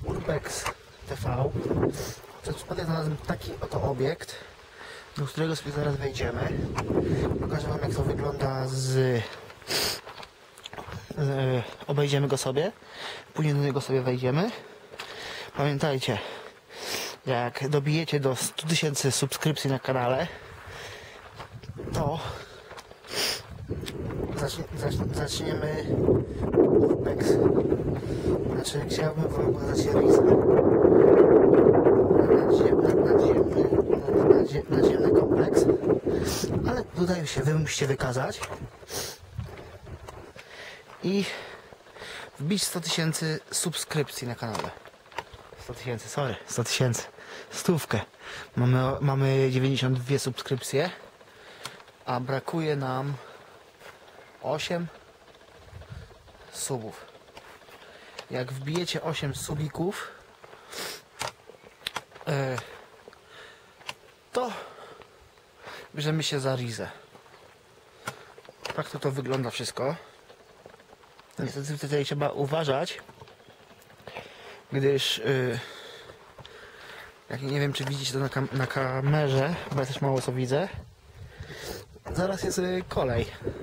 Urbex TV. Przez przypadek znalazłem taki oto obiekt, do którego sobie zaraz wejdziemy. Pokażę wam, jak to wygląda obejdziemy go sobie, później do niego sobie wejdziemy. Pamiętajcie, jak dobijecie do 100 000 subskrypcji na kanale, to zaczniemy Urbex. Znaczy, chciałbym wam pokazać Risa. Nadziemny kompleks. Ale tutaj się wy musicie wykazać i wbić 100 000 subskrypcji na kanale. 100 000, sorry, 100 000. Stówkę. Mamy 92 subskrypcje, a brakuje nam 8 subów. Jak wbijecie 8 subików, to bierzemy się za Rizę. Tak to wygląda wszystko. Niestety tutaj trzeba uważać, gdyż jak nie wiem, czy widzicie to na kamerze, bo ja też mało co widzę. Zaraz jest kolej.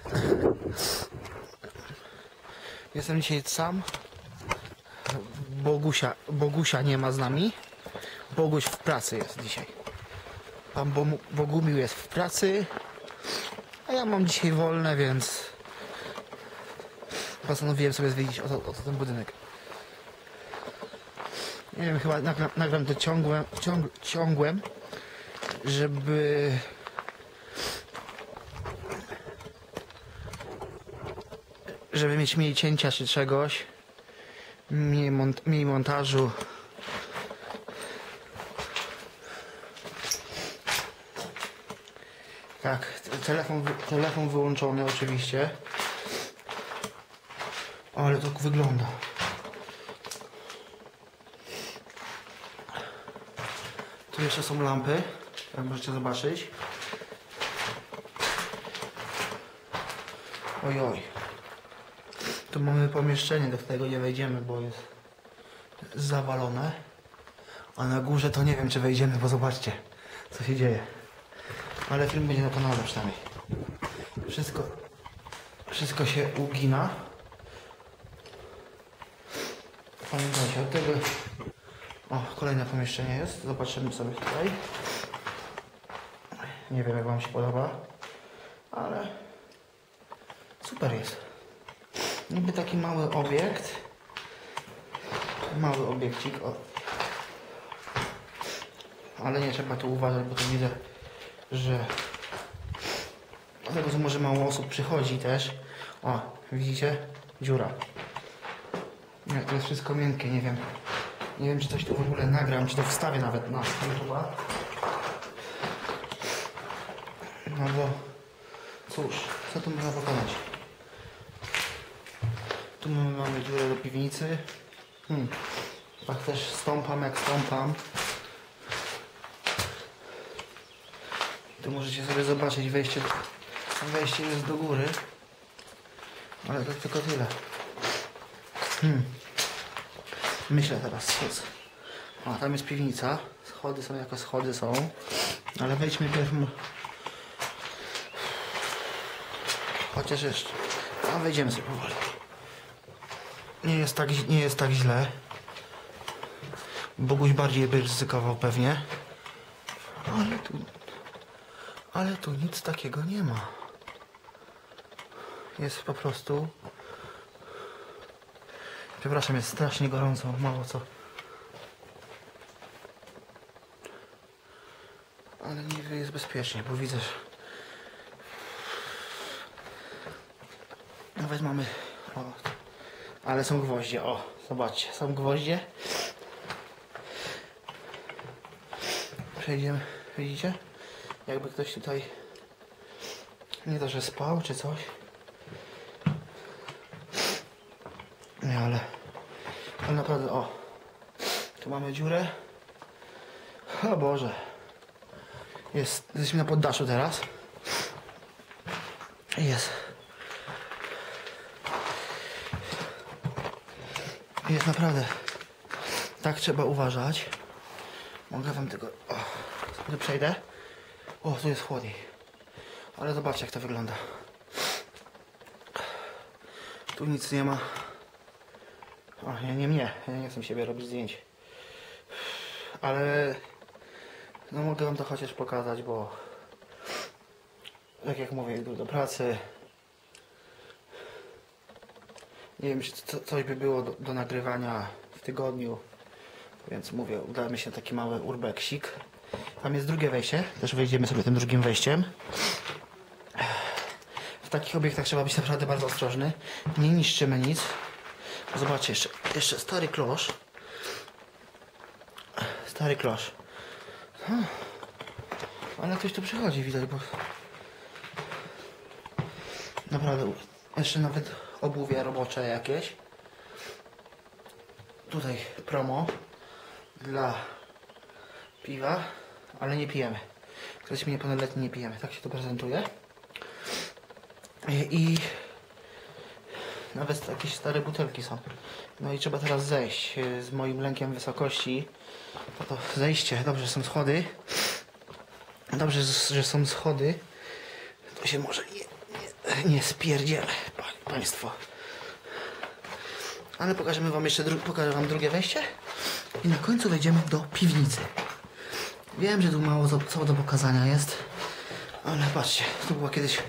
Jestem dzisiaj sam. Bogusia nie ma z nami. Boguś w pracy jest dzisiaj. Pan Bogumił jest w pracy, a ja mam dzisiaj wolne, więc postanowiłem sobie zwiedzić oto ten budynek. Nie wiem, chyba nagram to ciągłem, żeby mieć mniej cięcia czy czegoś, mniej montażu. Tak, telefon wyłączony oczywiście. Ale to wygląda. Tu jeszcze są lampy, jak możecie zobaczyć. Ojoj. Tu mamy pomieszczenie, do którego nie wejdziemy, bo jest zawalone. A na górze to nie wiem, czy wejdziemy, bo zobaczcie, co się dzieje. Ale film będzie na kanale przynajmniej. Wszystko się ugina. Pamiętajcie, od tego... O, kolejne pomieszczenie jest. Zobaczymy sobie tutaj. Nie wiem, jak wam się podoba, ale super jest. Niby taki mały obiekt. Mały obiekcik. O. Ale nie trzeba tu uważać, bo tu widzę, że dlatego, że może mało osób przychodzi też. O, widzicie? Dziura. Nie, to jest wszystko miękkie, nie wiem. Nie wiem, czy coś tu w ogóle nagram, czy to wstawię nawet na YouTube'a. No bo cóż, co tu można pokonać? Tu mamy dziurę do piwnicy. Tak też stąpam jak stąpam. Tu możecie sobie zobaczyć, wejście jest do góry. Ale to tylko tyle. Myślę teraz. A tam jest piwnica. Schody są jako schody są. Ale wejdźmy pierw. Chociaż jeszcze. A wejdziemy sobie powoli. Nie jest tak źle. Boguś bardziej by ryzykował pewnie. Ale tu nic takiego nie ma. Jest po prostu... Przepraszam, jest strasznie gorąco, mało co. Ale nie jest bezpiecznie, bo widzę, że... Nawet mamy... O, ale są gwoździe, o, zobaczcie, są gwoździe. Przejdziemy, widzicie? Jakby ktoś tutaj... Nie to, że spał, czy coś. Nie, ale naprawdę, o, tu mamy dziurę. O Boże. Jesteśmy na poddaszu teraz. Jest naprawdę tak trzeba uważać. Mogę wam tego... O, tu przejdę. O, tu jest chłodniej. Ale zobaczcie, jak to wygląda. Tu nic nie ma. O, ja nie chcę siebie robić zdjęć. Ale... No mogę wam to chociaż pokazać, bo... Tak jak mówię, idę do pracy. Nie wiem, czy coś by było do nagrywania w tygodniu. Więc mówię, uda mi się taki mały urbeksik. Tam jest drugie wejście. Też wejdziemy sobie tym drugim wejściem. W takich obiektach trzeba być naprawdę bardzo ostrożny. Nie niszczymy nic. Zobaczcie, jeszcze stary klosz. Stary klosz. Ale ktoś tu przychodzi, widać, bo... Naprawdę, jeszcze nawet obuwie robocze jakieś. Tutaj promo dla piwa, ale nie pijemy. Jesteśmy niepełnoletni, nie pijemy. Tak się to prezentuje. I nawet jakieś stare butelki są. No i trzeba teraz zejść z moim lękiem wysokości. To zejście, dobrze, że są schody. Dobrze, że są schody. To się może nie spierdzielę, państwo. Ale pokażemy wam jeszcze pokażę wam drugie wejście. I na końcu wejdziemy do piwnicy. Wiem, że tu mało co do pokazania jest. Ale patrzcie, tu była kiedyś...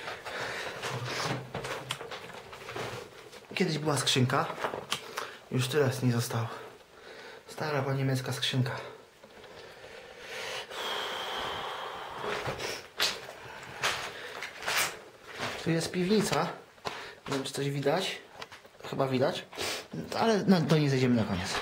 Kiedyś była skrzynka. Już tyle z niej zostało. Stara po niemiecka skrzynka. Tu jest piwnica. Nie wiem, czy coś widać. Chyba widać. Ale do niej zejdziemy na koniec.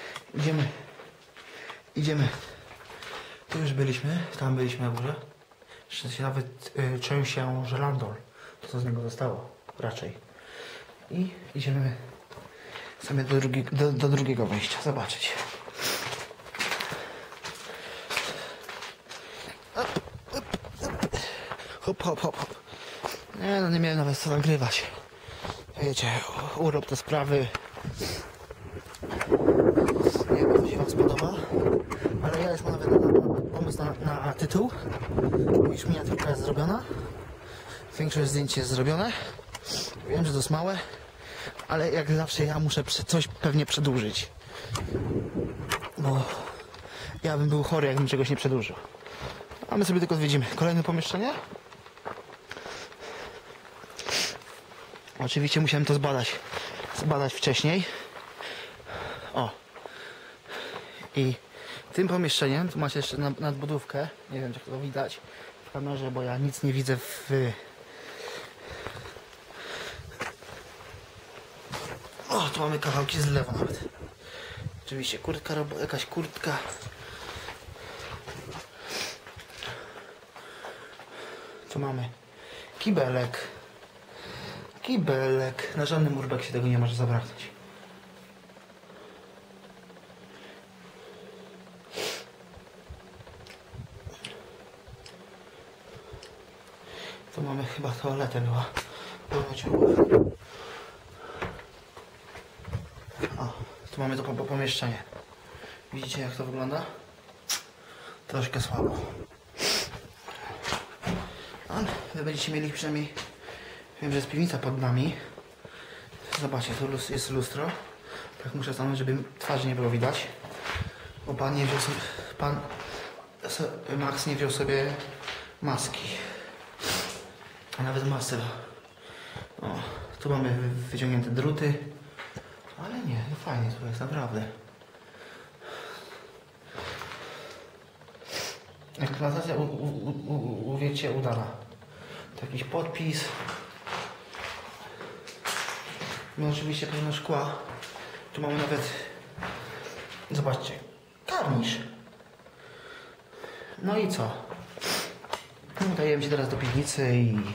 Idziemy. Tu już byliśmy. Tam byliśmy na górze. Jeszcze się nawet częścią żelandol. To co z niego zostało. Raczej. I idziemy sobie do drugiego wejścia. Zobaczyć. Hop, hop, hop, hop. Nie, no nie miałem nawet co nagrywać. Wiecie, urok te sprawy. Nie wiem, czy się wam spodoba. Ale ja już mam nawet pomysł na tytuł. Już miniaturka jest zrobiona. Większość zdjęć jest zrobione. Wiem, że to jest małe. Ale jak zawsze ja muszę coś pewnie przedłużyć. Bo ja bym był chory, jakbym czegoś nie przedłużył. A my sobie tylko zwiedzimy. Kolejne pomieszczenie. Oczywiście musiałem to zbadać wcześniej. O. I tym pomieszczeniem, tu macie jeszcze nadbudówkę. Nie wiem, czy to widać w kamerze, bo ja nic nie widzę O, tu mamy kawałki zlewu nawet. Oczywiście kurtka, jakaś kurtka. Tu mamy kibelek. Kibelek. Na żadnym urbeksie tego nie może zabraknąć. Tu mamy chyba toaletę była. O, tu mamy to pomieszczenie. Widzicie, jak to wygląda? Troszkę słabo. Ale wy będziecie mieli przynajmniej... Wiem, że jest piwnica pod nami. Zobaczcie, tu jest lustro. Tak muszę stanąć, żeby twarzy nie było widać. Bo pan nie wziął sobie... Max nie wziął sobie maski. A nawet masę. O, tu mamy wyciągnięte druty. Ale nie, no fajnie to jest, naprawdę. Eksploatacja wiecie, udana. To jakiś podpis. No oczywiście pełno szkła. Tu mamy nawet... Zobaczcie. Karnisz. No i co? Udajemy się teraz do piwnicy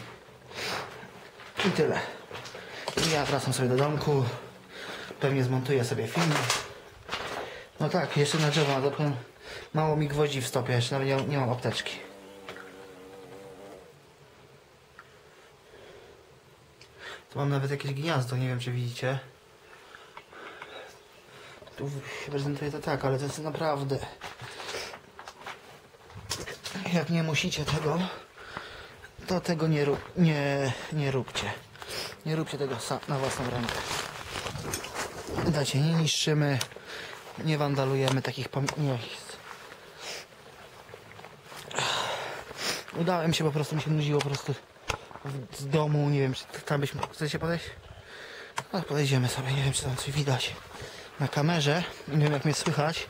i tyle. I ja wracam sobie do domku. Pewnie zmontuję sobie film. No tak, jeszcze na drzewo nadepnę. Mało mi gwoździ w stopie, jeszcze nawet nie mam apteczki. Tu mam nawet jakieś gniazdo, nie wiem czy widzicie. tu się prezentuje to tak, ale to jest naprawdę... Jak nie musicie tego, to tego nie róbcie. Nie róbcie tego na własną rękę. Dajcie, nie niszczymy, nie wandalujemy takich miejsc. Udałem się, po prostu mi się nudziło po prostu z domu, nie wiem, czy tam byśmy... Chcecie podejść? No, podejdziemy sobie, nie wiem, czy tam coś widać na kamerze, nie wiem, jak mnie słychać.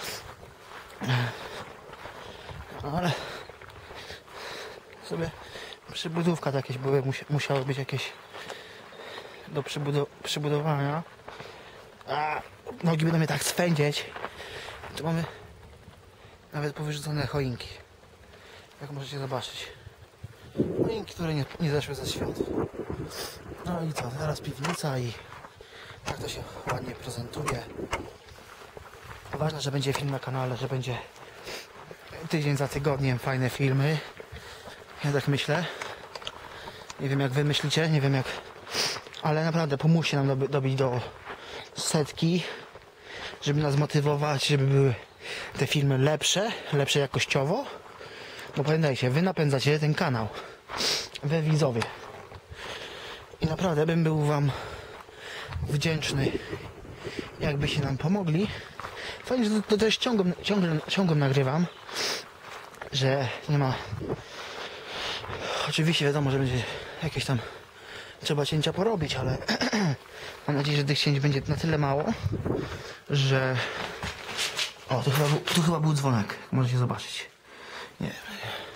Ale sobie przybudówka to jakieś były, musiały być jakieś do przybudowania. A nogi będą mnie tak swędzić. Tu mamy nawet powyrzucone choinki, jak możecie zobaczyć. Choinki, które nie zeszły ze świąt. No i co, teraz piwnica i tak to się ładnie prezentuje. Ważne, że będzie film na kanale, że będzie tydzień za tygodniem fajne filmy. Ja tak myślę. Nie wiem, jak wy myślicie, nie wiem jak... Ale naprawdę pomóżcie nam dobić do 100, żeby nas motywować, żeby były te filmy lepsze jakościowo. Bo pamiętajcie, wy napędzacie ten kanał. Wy widzowie. I naprawdę bym był wam wdzięczny, jakby się nam pomogli. Fajnie, że to też ciągłym nagrywam, że nie ma... Oczywiście wiadomo, że będzie jakieś tam trzeba cięcia porobić, ale mam nadzieję, że tych cięć będzie na tyle mało, że... O, tu chyba był dzwonek, możecie zobaczyć. Nie wiem.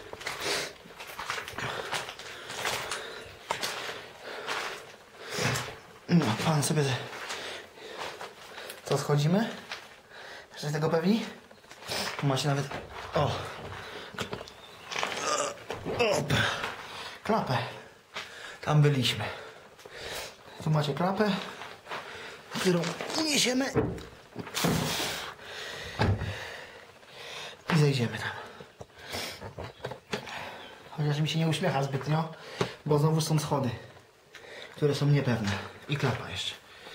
No, pan sobie... Co, schodzimy? Jesteście tego pewni? Tu macie nawet... O! Klapę. Tam byliśmy. Tu macie klapę, którą niesiemy i zejdziemy tam. Chociaż mi się nie uśmiecha zbytnio, bo znowu są schody, które są niepewne. I klapa jeszcze.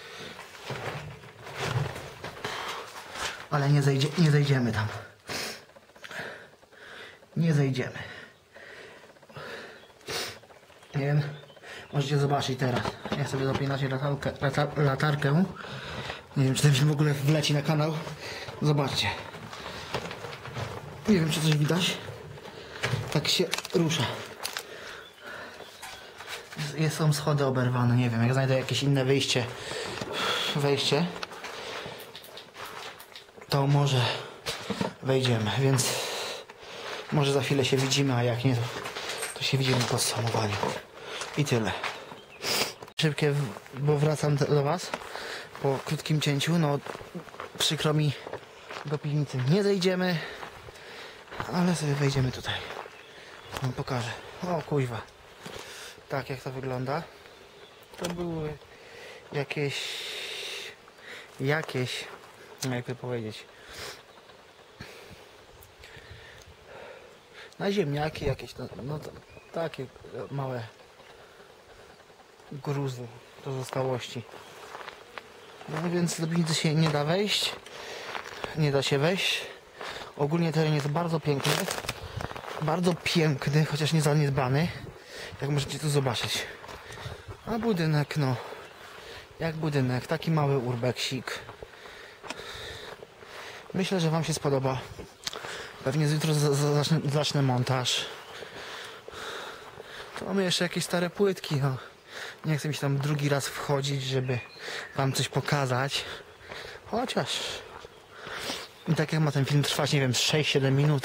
Ale nie zejdziemy tam. Nie zejdziemy. Nie wiem, możecie zobaczyć teraz. Ja sobie dopinacie latarkę. Nie wiem, czy ten film w ogóle wleci na kanał. Zobaczcie. Nie wiem, czy coś widać. Tak się rusza. Są schody oberwane, nie wiem, jak znajdę jakieś inne wejście, to może wejdziemy, więc może za chwilę się widzimy, a jak nie, to się widzimy po podsumowaniu. I tyle. Szybkie, bo wracam do was po krótkim cięciu. No, przykro mi, do piwnicy nie zejdziemy, ale sobie wejdziemy tutaj. Wam pokażę. O kuźwa. Tak jak to wygląda. To były jakieś jakby powiedzieć, na ziemniaki jakieś, no takie małe gruzy, pozostałości. No więc do piwnicy się nie da wejść, nie da się wejść. Ogólnie teren jest bardzo piękny, chociaż nie zaniedbany, jak możecie tu zobaczyć. A budynek, no jak budynek, taki mały urbeksik. Myślę, że wam się spodoba. Pewnie jutro zacznę montaż. Tu mamy jeszcze jakieś stare płytki, no. Nie chcę mi się tam drugi raz wchodzić, żeby wam coś pokazać. Chociaż i tak jak ma ten film trwać, nie wiem, 6-7 minut,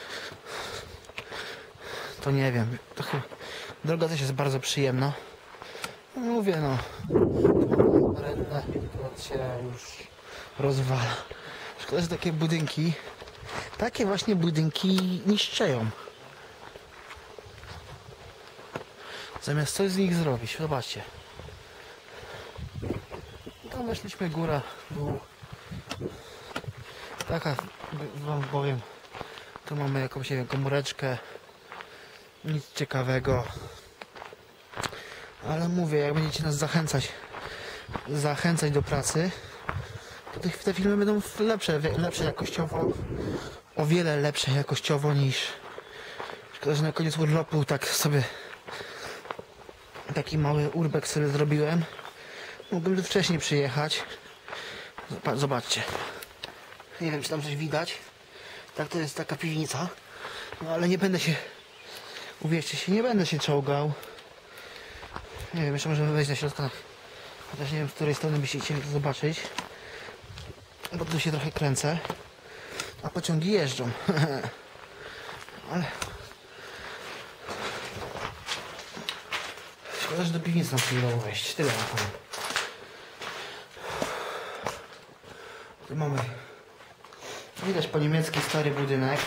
to nie wiem, to chyba droga też jest bardzo przyjemna. No, mówię, no rentę to się już rozwala. Szkoda, że takie właśnie budynki niszczeją. Zamiast coś z nich zrobić. Zobaczcie. Tam weszliśmy, góra, dół. Taka, wam powiem, tu mamy jakąś, nie wiem, komóreczkę. Nic ciekawego. Ale mówię, jak będziecie nas zachęcać do pracy, to te filmy będą lepsze jakościowo, o wiele lepsze jakościowo niż... Szkoda, że na koniec urlopu tak sobie taki mały urbex sobie zrobiłem. Mógłbym tu wcześniej przyjechać. Zobaczcie. Nie wiem, czy tam coś widać. Tak, to jest taka piwnica. No ale nie będę się... Uwierzcie się, nie będę się czołgał. Nie wiem, jeszcze możemy wejść na środka. Chociaż nie wiem, z której strony byście chcieli to zobaczyć. Bo tu się trochę kręcę. A pociągi jeżdżą. Ale... Szkoda, że do piwnicy nam się nie dało wejść. Tyle na pewno. Tu mamy... Widać po niemiecki stary budynek.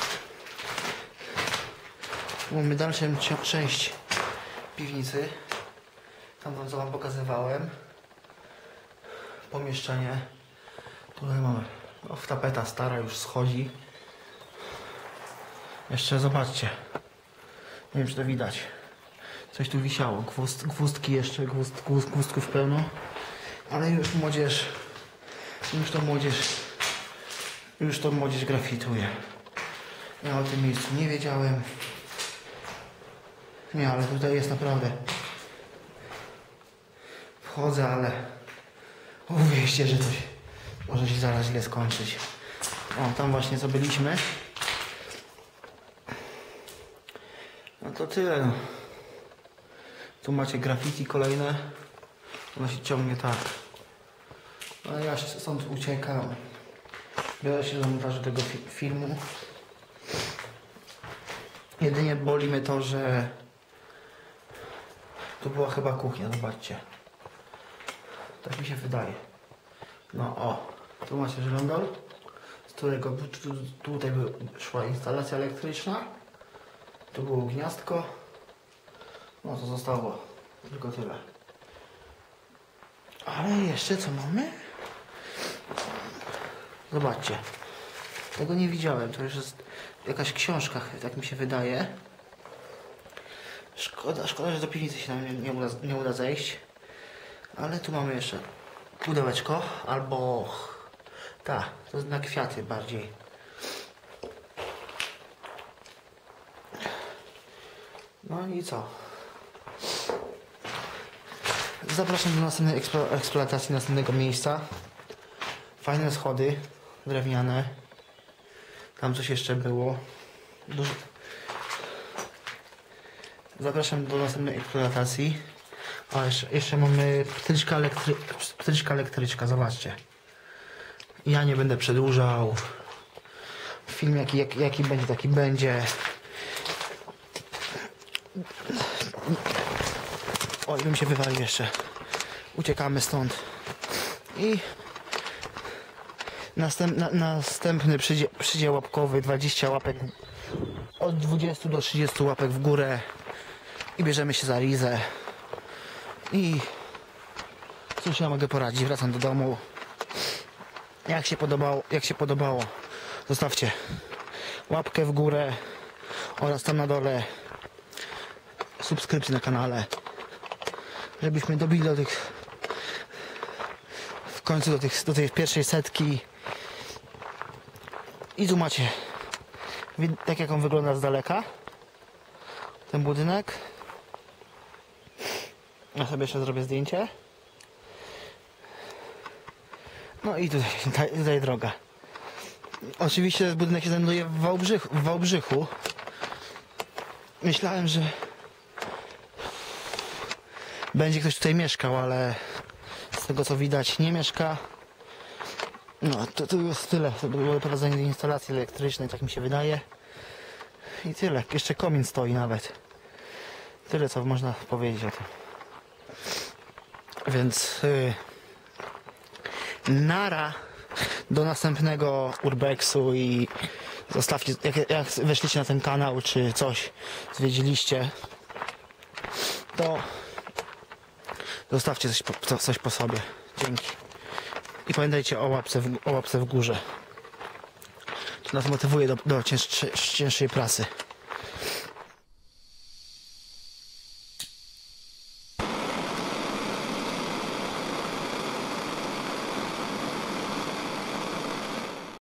Tu mamy dalszą część piwnicy. Tam co wam pokazywałem. Pomieszczenie. Tutaj mamy... tapeta stara już schodzi. Jeszcze zobaczcie. Nie wiem, czy to widać. Coś tu wisiało. Gwózdki jeszcze. Gwózdków pełno. Ale już młodzież... Już to młodzież grafituje. Ja o tym miejscu nie wiedziałem. Nie, ale tutaj jest naprawdę... Wchodzę, ale... Uwierzcie, że coś może się zaraz źle skończyć. O, tam właśnie co byliśmy. No to tyle. No. Tu macie graffiti kolejne. Ono się ciągnie tak. No ja się stąd uciekam. Biorę się do montażu tego filmu. Jedynie boli mnie to, że tu była chyba kuchnia, zobaczcie. Tak mi się wydaje. No o, tu macie żyrandol, z którego tutaj szła instalacja elektryczna. Tu było gniazdko. No to zostało tylko tyle. Ale jeszcze co mamy? Zobaczcie. Tego nie widziałem. To już jest jakaś książka, tak mi się wydaje. Szkoda, że do piwnicy się nam nie uda zejść. Ale tu mamy jeszcze pudełeczko. Albo... Tak, to jest na kwiaty bardziej. No i co? Zapraszam do następnej eksploatacji następnego miejsca. Fajne schody drewniane. Tam coś jeszcze było. Zapraszam do następnej eksploatacji. A jeszcze mamy ptyczka elektryczka. Zobaczcie. Ja nie będę przedłużał. Film jaki będzie, taki będzie. Oj, bym się wywalił jeszcze. Uciekamy stąd. I następny przydział łapkowy, 20 łapek, od 20 do 30 łapek w górę i bierzemy się za rizę. I cóż ja mogę poradzić, wracam do domu. Jak się podobało, zostawcie łapkę w górę oraz tam na dole subskrypcję na kanale, żebyśmy dobili do tych, w końcu do tej pierwszej setki. I tu macie, tak jak on wygląda z daleka, ten budynek. Ja sobie jeszcze zrobię zdjęcie. No i tutaj droga. Oczywiście budynek się znajduje w Wałbrzychu. Myślałem, że będzie ktoś tutaj mieszkał, ale z tego co widać nie mieszka. No to już tyle. To było prowadzenie instalacji elektrycznej, tak mi się wydaje. I tyle. Jeszcze komin stoi nawet. Tyle co można powiedzieć o tym. Więc nara do następnego urbexu i zostawcie, jak weszliście na ten kanał czy coś zwiedziliście, to zostawcie coś po sobie. Dzięki. I pamiętajcie o łapce w górze. To nas motywuje do cięższej pracy.